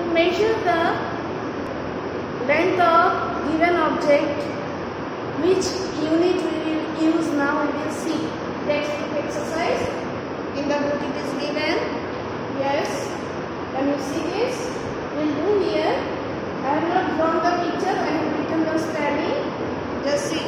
To measure the length of given object, which unit we will use now we will see. Textbook exercise. In the book it is given. Yes. Can you see this? We will do here. I have not drawn the picture. I have written the spelling. Just see.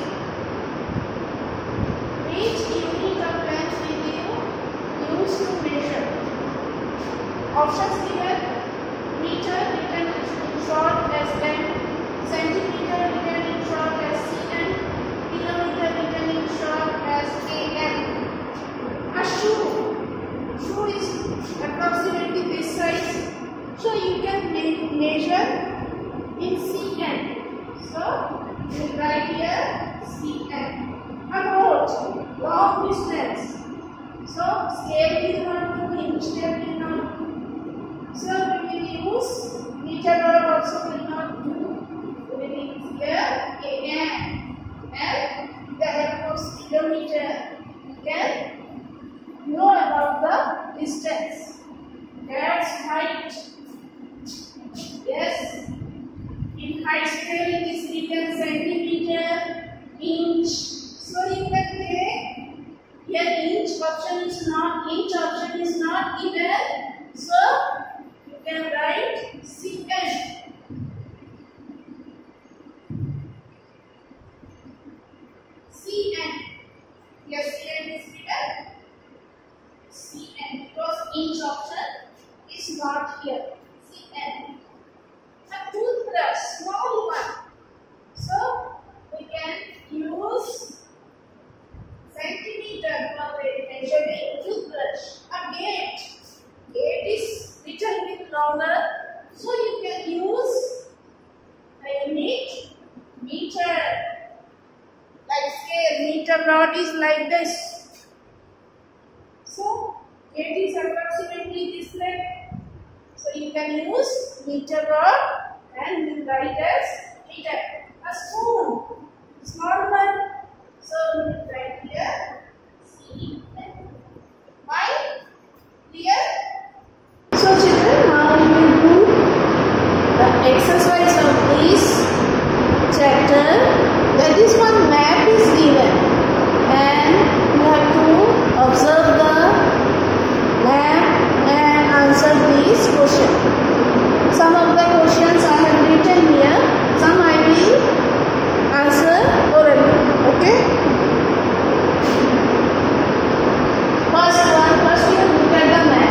Which unit of length will you use to measure? Options given. Meter written in short as length. Centimeter written in short as cm. Kilometer written in short as km. A shoe is approximately this size, so you can measure in cm. So you write here cm. A note, long distance. So scale will not do, inch tape will not do. So we will use meter rod also will not do. We will use here km. And with the help of kilometer, you can know about the distance. That's height. Yes. In height scale it is written centimeter, inch. So you can take here inch option is not given. So you can write cm. cm. Yes, cm is given. cm because inch option is not here. cm. A toothbrush, small one. So we can use centimeter for measuring toothbrush. A gate is little bit longer, so you can use a unit meter. Like scale, meter rod is like this. So it is approximately this length. So you can use meter rod and you write as meter. A spoon, small one. So we will write here cm. Why? Clear? So children, now we will do the exercise of this chapter. That is one map is given and you have to observe the map and answer this question. Some of the questions I have written here, some I will answer orally. Okay? First we have to look at the map.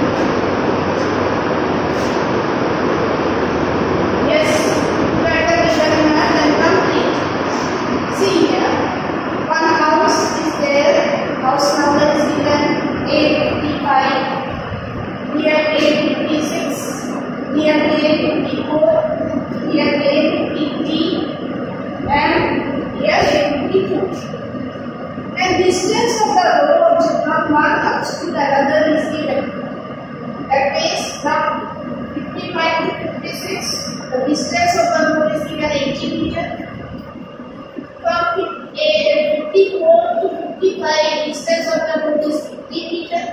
Yes, look at the given map and complete. See here, one house is there. House number is given A55. Here A56. Here A54. Here A53. And here A52. And distance of the road from one house to the other is given. That means from 55 to 56, the distance of the road is given 80 meters. From 54 to 55, distance of the road is 50 meters.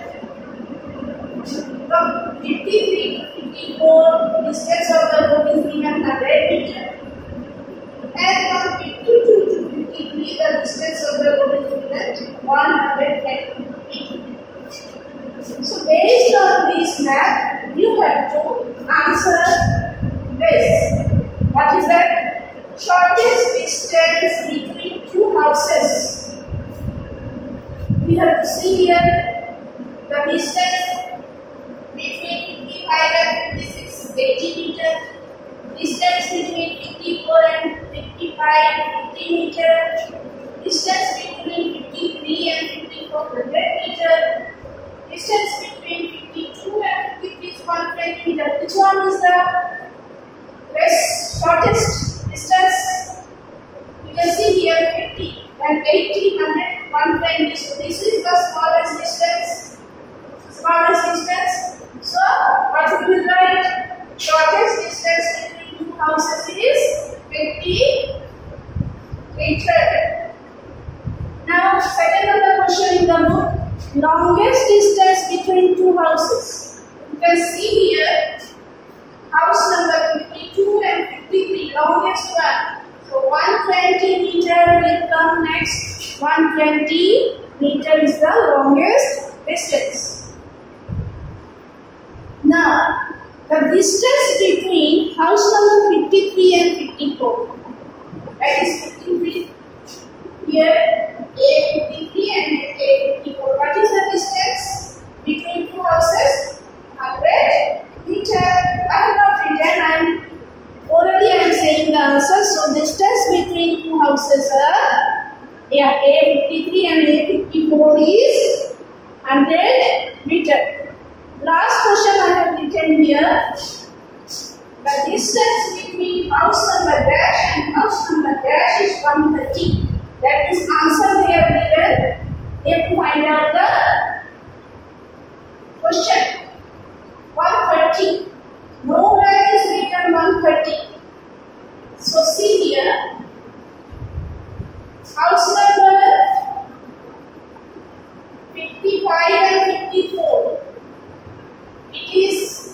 From 53 to 54, distance of the road is given 100 meters. And from 52 to 53, the distance of the road is given 110 meters. So based on this map, you have to answer this. What is that? Shortest distance between two houses. We have to see here the distance between 55 and 56 is 80 meters. Distance between 54 and 55 50 meters. Distance between 53 and 54 100 meters. Distance between 52 and 53 is 120 meters. Which one is the shortest distance? You can see here 50 and 80, 100, 120. So this is the smallest distance. So what we will write? Shortest distance between two houses is 50 meters. Now second other question in the book. Longest distance between two houses. You can see here house Now, the distance between house number 53 and 54. That is 53 here, A53 and A54. What is the distance between two houses? 100 meter. I have not written. I am saying the answer. So distance between two houses are A53 and A54 is 100 meter. Last question I have written here. The distance between house number dash and house number dash is 130. That is answer they have written. They have to find out the question. 130. Nowhere is written 130. So see here. House number 55 and 54. It is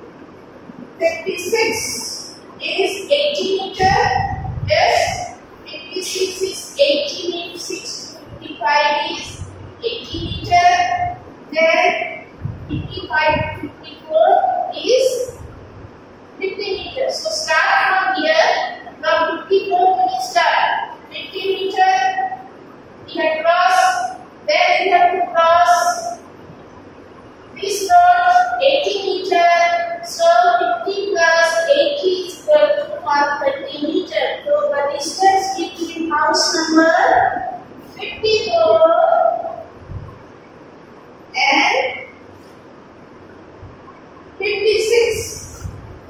56 is 80 meter. Yes, 56 is 80 meter. 6 to 55 is 80 meter. Then 55 to 54 is 50 meters. So start from here. From 54 we start. 50 meter. We have crossed. Then we have to cross this road 80 meter. So 50 plus 80 is equal to 130 meter. So the distance between house number 54 and 56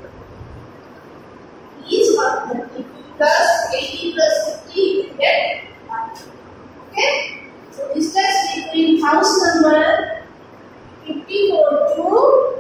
is 130 plus 80 plus 50 you get 130. Okay? So distance between house number 54 to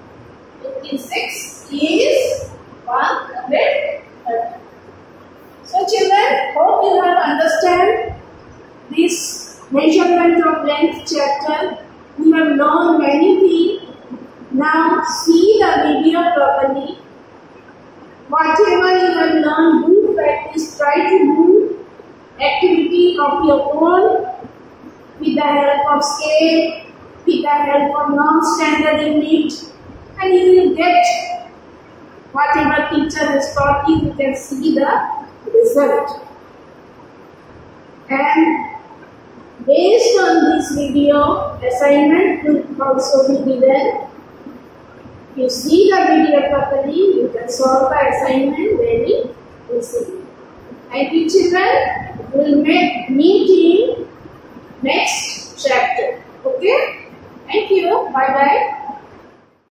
56 is 130. So children, hope you have understand this measurement of length chapter. We have learned many things. Now see the video properly. Whatever you have learned, do practice. Try to do activity of your own with the help of scale, with the help of non-standard unit, and you will get whatever teacher has taught you. You can see the result. And based on this video, assignment will also be given. If you see the video properly, you can solve the assignment very easily. Thank you children. We will meet in next chapter. Okay? Thank you. Bye bye.